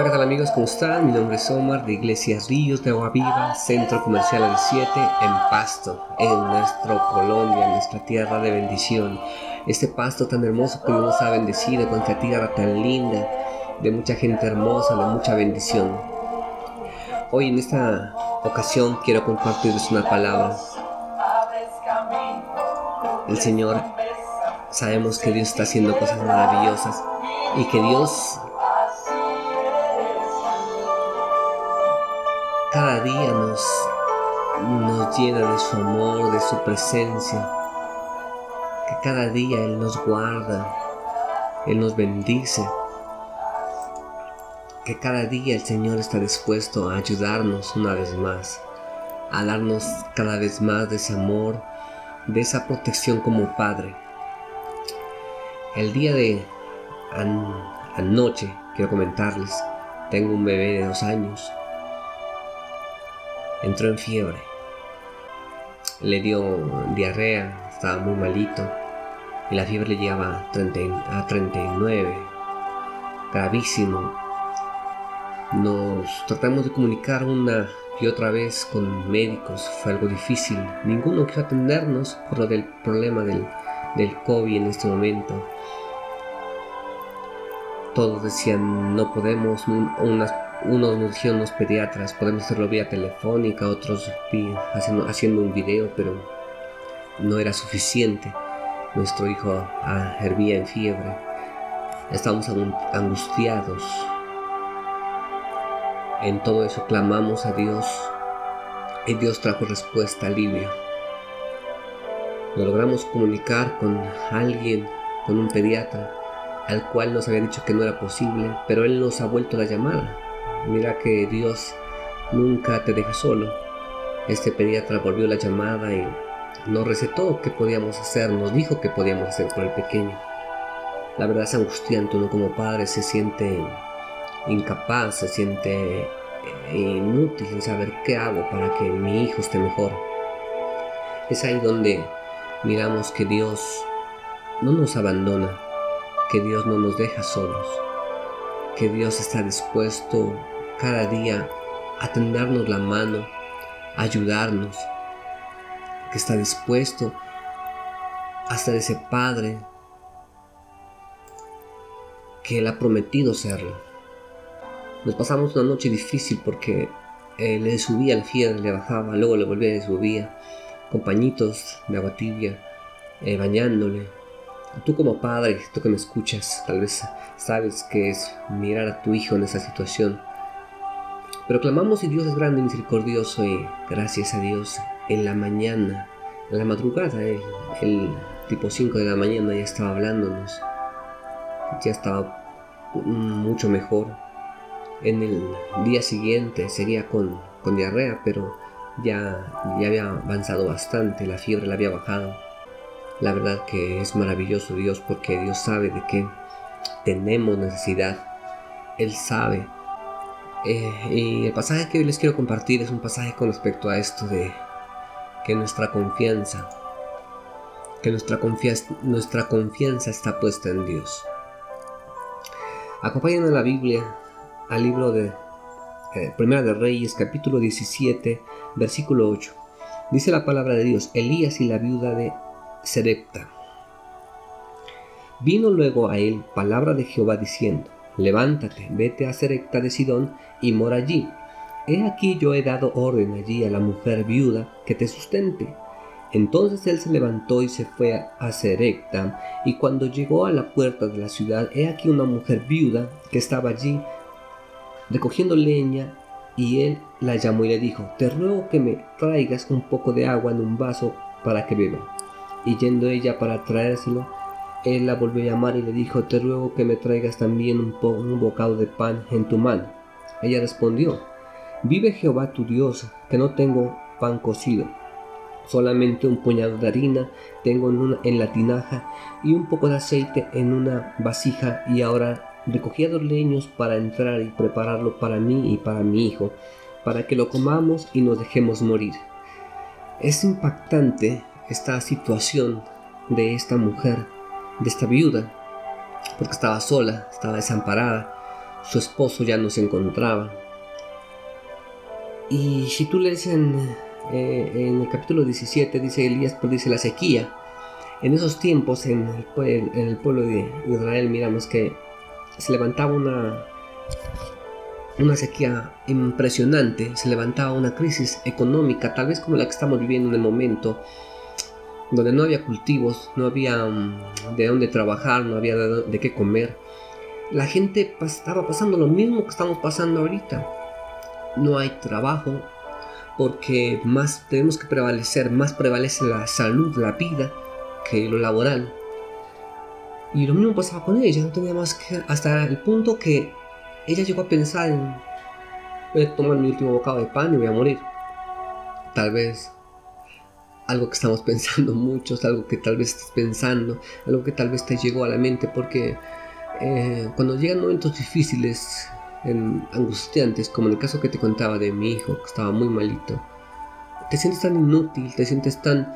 Hola, ¿qué tal amigos? ¿Cómo están? Mi nombre es Omar de Iglesias Ríos de Agua Viva, Centro Comercial A7 en Pasto, en nuestro Colombia, en nuestra tierra de bendición. Este Pasto tan hermoso que Dios nos ha bendecido, con esta tierra tan linda, de mucha gente hermosa, de mucha bendición. Hoy en esta ocasión quiero compartirles una palabra. El Señor, sabemos que Dios está haciendo cosas maravillosas y que Dios cada día nos llena de su amor, de su presencia, que cada día Él nos guarda, Él nos bendice, que cada día el Señor está dispuesto a ayudarnos una vez más, a darnos cada vez más de ese amor, de esa protección como Padre. El día de anoche, quiero comentarles, tengo un bebé de 2 años. Entró en fiebre, le dio diarrea, estaba muy malito y la fiebre le llegaba a 39, gravísimo. Nos tratamos de comunicar una y otra vez con médicos, fue algo difícil. Ninguno quiso atendernos por lo del problema del COVID en este momento. Todos decían no podemos, unos nos dijeron los pediatras, podemos hacerlo vía telefónica, otros haciendo un video, pero no era suficiente. Nuestro hijo hervía en fiebre, estábamos angustiados. En todo eso clamamos a Dios y Dios trajo respuesta, alivio. Nos logramos comunicar con alguien, con un pediatra, al cual nos había dicho que no era posible, pero él nos ha vuelto la llamada. Mira que Dios nunca te deja solo. Este pediatra volvió la llamada y nos recetó qué podíamos hacer, nos dijo qué podíamos hacer por el pequeño. La verdad es angustiante, uno como padre se siente incapaz, se siente inútil en saber qué hago para que mi hijo esté mejor. Es ahí donde miramos que Dios no nos abandona, que Dios no nos deja solos, que Dios está dispuesto cada día a tendernos la mano, a ayudarnos, que está dispuesto a ser ese Padre que Él ha prometido serlo. Nos pasamos una noche difícil porque le subía la fiebre, le bajaba, luego le volvía y le subía, con pañitos de agua tibia, bañándole. Tú como padre, tú que me escuchas, tal vez sabes que es mirar a tu hijo en esa situación. Pero clamamos y Dios es grande y misericordioso y gracias a Dios en la mañana, en la madrugada, el tipo 5 de la mañana ya estaba hablándonos, ya estaba mucho mejor. En el día siguiente seguía con diarrea, pero ya había avanzado bastante, la fiebre la había bajado. La verdad que es maravilloso Dios, porque Dios sabe de qué tenemos necesidad. Él sabe. Y el pasaje que hoy les quiero compartir es un pasaje con respecto a esto de que nuestra confianza está puesta en Dios. Acompáñenme a la Biblia, al libro de Primera de Reyes, capítulo 17, versículo 8. Dice la palabra de Dios: Elías y la viuda de Sarepta. Vino luego a él palabra de Jehová diciendo: Levántate, vete a Sarepta de Sidón y mora allí. He aquí yo he dado orden allí a la mujer viuda que te sustente. Entonces él se levantó y se fue a Sarepta, y cuando llegó a la puerta de la ciudad, he aquí una mujer viuda que estaba allí recogiendo leña, y él la llamó y le dijo: Te ruego que me traigas un poco de agua en un vaso para que beba. Y yendo ella para traérselo, él la volvió a llamar y le dijo: Te ruego que me traigas también un bocado de pan en tu mano. Ella respondió: Vive Jehová tu Dios, que no tengo pan cocido, solamente un puñado de harina tengo en la tinaja y un poco de aceite en una vasija, y ahora recogía 2 leños para entrar y prepararlo para mí y para mi hijo, para que lo comamos y nos dejemos morir. Es impactante esta situación de esta mujer, de esta viuda, porque estaba sola, estaba desamparada. su esposo ya no se encontraba. Y si tú lees en el capítulo 17, dice Elías, pues dice la sequía. En esos tiempos, en el pueblo de Israel, miramos que se levantaba una sequía impresionante, se levantaba una crisis económica, tal vez como la que estamos viviendo en el momento, donde no había cultivos, no había de dónde trabajar, no había de qué comer. La gente estaba pasando lo mismo que estamos pasando ahorita. No hay trabajo porque más tenemos que prevalecer, más prevalece la salud, la vida, que lo laboral. Y lo mismo pasaba con ella, no tenía más que, hasta el punto que ella llegó a pensar en: voy a tomar mi último bocado de pan y voy a morir. Tal vez algo que estamos pensando muchos, algo que tal vez estés pensando, algo que tal vez te llegó a la mente, porque cuando llegan momentos difíciles, angustiantes, como en el caso que te contaba de mi hijo, que estaba muy malito, te sientes tan inútil, te sientes tan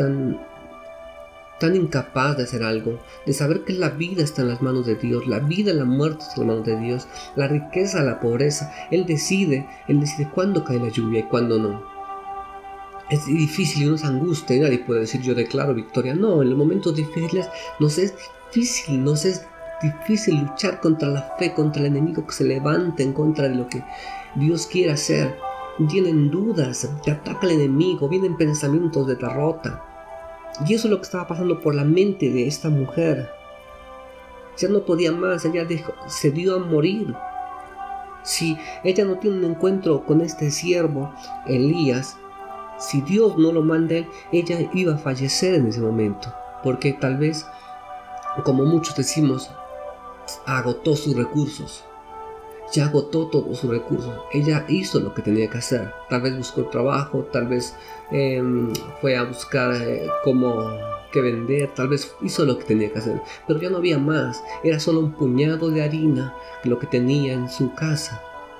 incapaz de hacer algo, de saber que la vida está en las manos de Dios, la vida y la muerte está en las manos de Dios, la riqueza, la pobreza. Él decide cuándo cae la lluvia y cuándo no. Es difícil y uno se angustia y nadie puede decir: yo declaro victoria. No, en los momentos difíciles nos es difícil luchar contra la fe, contra el enemigo que se levanta en contra de lo que Dios quiere hacer. Vienen dudas, te ataca el enemigo, vienen pensamientos de derrota. Y eso es lo que estaba pasando por la mente de esta mujer. Ya no podía más, ella se dio a morir. Si ella no tiene un encuentro con este siervo, Elías, si Dios no lo manda a él, ella iba a fallecer en ese momento. Porque tal vez, como muchos decimos, agotó sus recursos. Ya agotó todos sus recursos. Ella hizo lo que tenía que hacer. Tal vez buscó trabajo, tal vez fue a buscar cómo que vender, tal vez hizo lo que tenía que hacer. Pero ya no había más. Era solo un puñado de harina lo que tenía en su casa.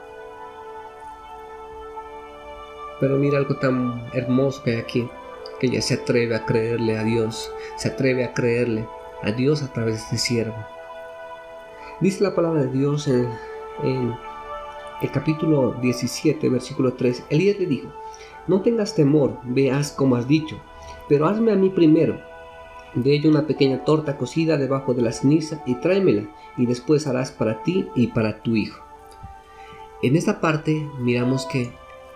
Pero mira algo tan hermoso que hay aquí, que ella se atreve a creerle a Dios, se atreve a creerle a Dios a través de este siervo. Dice la palabra de Dios en el capítulo 17, versículo 3, Elías le dijo: no tengas temor, veas como has dicho, pero hazme a mí primero de ello una pequeña torta cocida debajo de la ceniza y tráemela, y después harás para ti y para tu hijo. En esta parte miramos que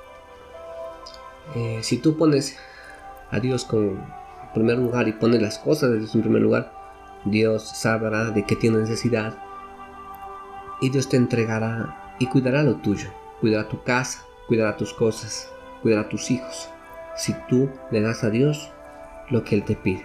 si tú pones a Dios como primer lugar y pones las cosas de Dios en primer lugar, Dios sabrá de qué tienes necesidad y Dios te entregará y cuidará lo tuyo, cuidará tu casa, cuidará tus cosas, cuidará tus hijos, si tú le das a Dios lo que Él te pide.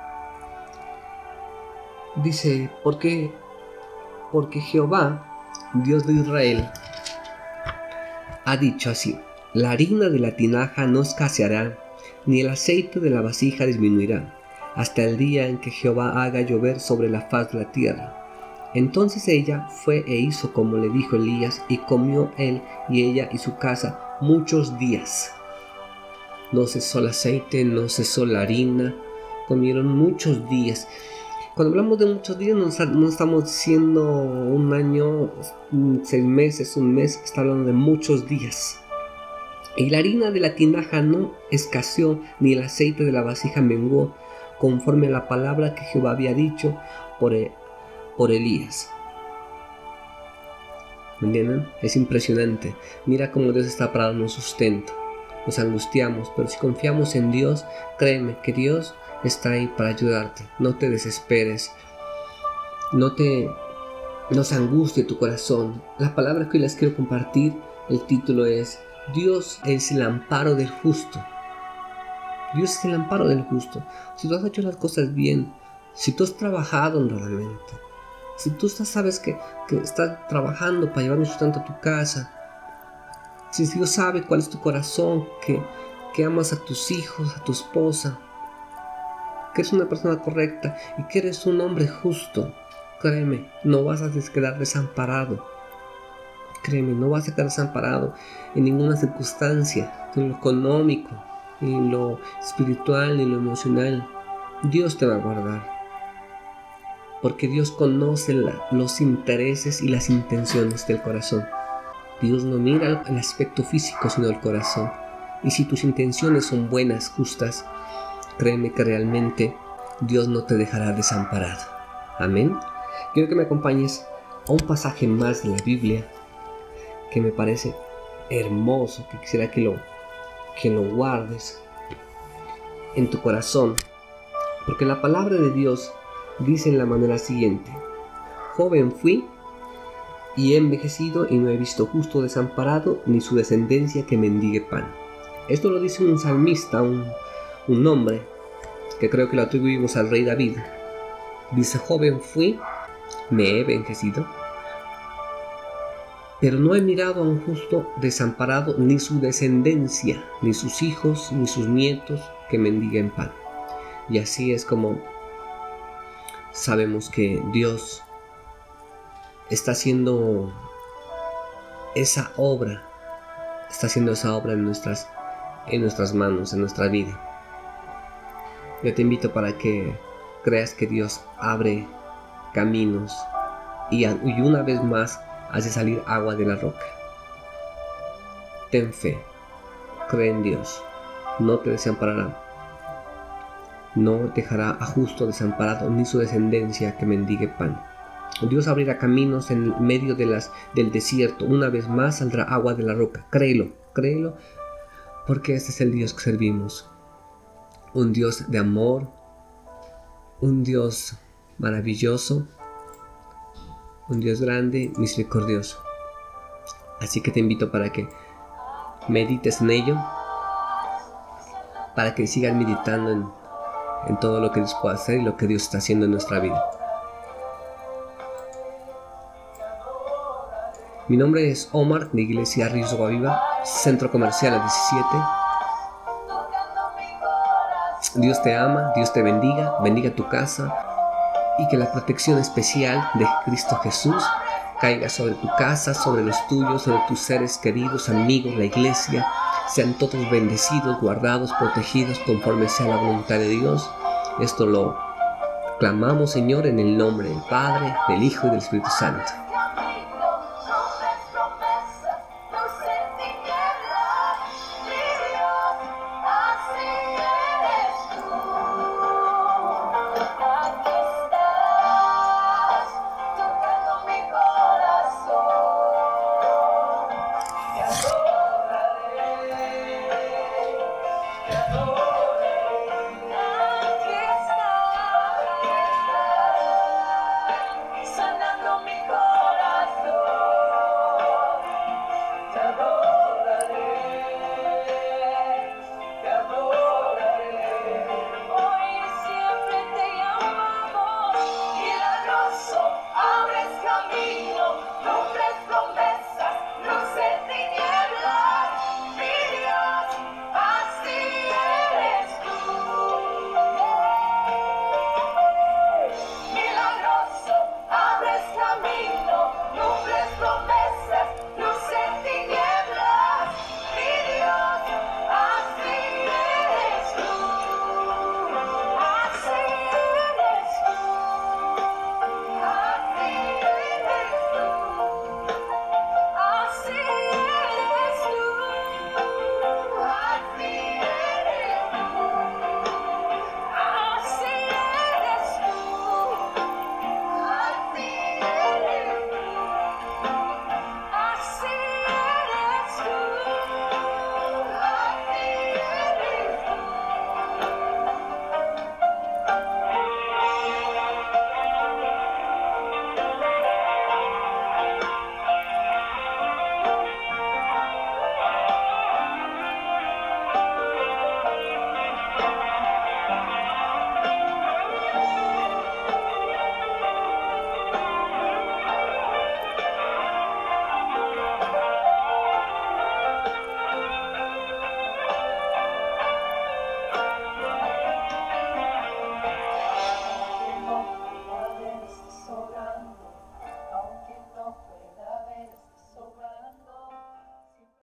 Dice: porque Jehová, Dios de Israel, ha dicho así: la harina de la tinaja no escaseará, ni el aceite de la vasija disminuirá, hasta el día en que Jehová haga llover sobre la faz de la tierra. Entonces ella fue e hizo como le dijo Elías, y comió él y ella y su casa muchos días. No cesó el aceite, no cesó la harina, comieron muchos días. Cuando hablamos de muchos días no estamos diciendo un año, 6 meses, un mes, está hablando de muchos días. Y la harina de la tinaja no escaseó, ni el aceite de la vasija menguó, conforme a la palabra que Jehová había dicho por Elías. ¿Me entienden? Es impresionante. Mira cómo Dios está para darnos sustento. Nos angustiamos, pero si confiamos en Dios, créeme que Dios está ahí para ayudarte. No te desesperes. No se angustie tu corazón. La palabra que hoy les quiero compartir, el título es: Dios es el amparo del justo. Dios es el amparo del justo. Si tú has hecho las cosas bien, si tú has trabajado honradamente, si tú sabes que estás trabajando para llevar un sustento a tu casa, si Dios sabe cuál es tu corazón, que amas a tus hijos, a tu esposa, que eres una persona correcta y que eres un hombre justo, créeme, no vas a quedar desamparado. Créeme, no vas a quedar desamparado en ninguna circunstancia, en lo económico, en lo espiritual, en lo emocional. Dios te va a guardar. porque Dios conoce los intereses y las intenciones del corazón. Dios no mira el aspecto físico, sino el corazón. Y si tus intenciones son buenas, justas, créeme que realmente Dios no te dejará desamparado. Amén. Quiero que me acompañes a un pasaje más de la Biblia que me parece hermoso, que quisiera que lo guardes en tu corazón, porque la palabra de Dios dice en la manera siguiente: joven fui y he envejecido y no he visto justo desamparado ni su descendencia que mendigue pan. Esto lo dice un salmista, un hombre que creo que lo atribuimos al rey David. Dice: joven fui, me he envejecido, pero no he mirado a un justo desamparado, ni su descendencia, ni sus hijos, ni sus nietos que mendiguen pan. Y así es como sabemos que Dios está haciendo esa obra, en nuestras manos, en nuestra vida. Yo te invito para que creas que Dios abre caminos y una vez más hace salir agua de la roca. Ten fe, cree en Dios, no te desamparará, no dejará a justo desamparado ni su descendencia que mendigue pan. Dios abrirá caminos en medio del desierto, una vez más saldrá agua de la roca. Créelo, porque este es el Dios que servimos, un Dios de amor, un Dios maravilloso, un Dios grande, misericordioso. Así que te invito para que medites en ello, para que sigas meditando en todo lo que Dios puede hacer y lo que Dios está haciendo en nuestra vida. Mi nombre es Omar, de Iglesia Ríos de Agua Viva, Centro Comercial a 17. Dios te ama, Dios te bendiga tu casa, y que la protección especial de Cristo Jesús caiga sobre tu casa, sobre los tuyos, sobre tus seres queridos, amigos, la iglesia. Sean todos bendecidos, guardados, protegidos conforme sea la voluntad de Dios. Esto lo clamamos, Señor, en el nombre del Padre, del Hijo y del Espíritu Santo.